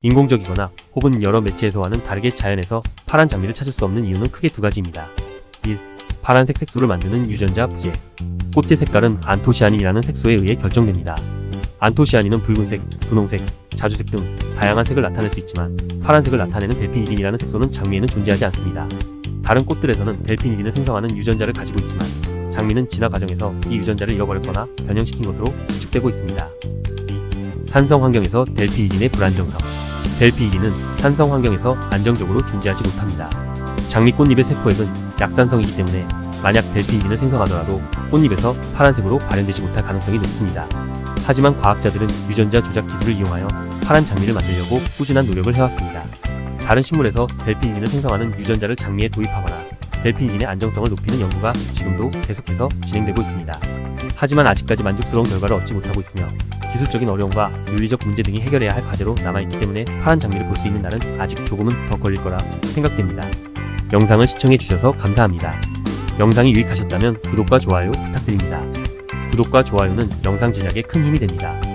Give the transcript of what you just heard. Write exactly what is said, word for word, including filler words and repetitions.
인공적이거나 혹은 여러 매체에서와는 다르게 자연에서 파란 장미를 찾을 수 없는 이유는 크게 두 가지입니다. 일. 파란색 색소를 만드는 유전자 부재. 꽃의 색깔은 안토시아닌이라는 색소에 의해 결정됩니다. 안토시아닌은 붉은색, 분홍색, 자주색 등 다양한 색을 나타낼 수 있지만 파란색을 나타내는 델피니딘이라는 색소는 장미에는 존재하지 않습니다. 다른 꽃들에서는 델피니딘을 생성하는 유전자를 가지고 있지만 장미는 진화 과정에서 이 유전자를 잃어버렸거나 변형시킨 것으로 추측되고 있습니다. 이. 산성 환경에서 델피니딘의 불안정성. 델피니딘은 산성 환경에서 안정적으로 존재하지 못합니다. 장미 꽃잎의 세포액은 약산성이기 때문에 만약 델피니딘을 생성하더라도 꽃잎에서 파란색으로 발현되지 못할 가능성이 높습니다. 하지만 과학자들은 유전자 조작 기술을 이용하여 파란 장미를 만들려고 꾸준한 노력을 해왔습니다. 다른 식물에서 델피니딘을 생성하는 유전자를 장미에 도입하거나 델피니딘의 안정성을 높이는 연구가 지금도 계속해서 진행되고 있습니다. 하지만 아직까지 만족스러운 결과를 얻지 못하고 있으며 기술적인 어려움과 윤리적 문제 등이 해결해야 할 과제로 남아있기 때문에 파란 장미를 볼 수 있는 날은 아직 조금은 더 걸릴 거라 생각됩니다. 영상을 시청해주셔서 감사합니다. 영상이 유익하셨다면 구독과 좋아요 부탁드립니다. 구독과 좋아요는 영상 제작에 큰 힘이 됩니다.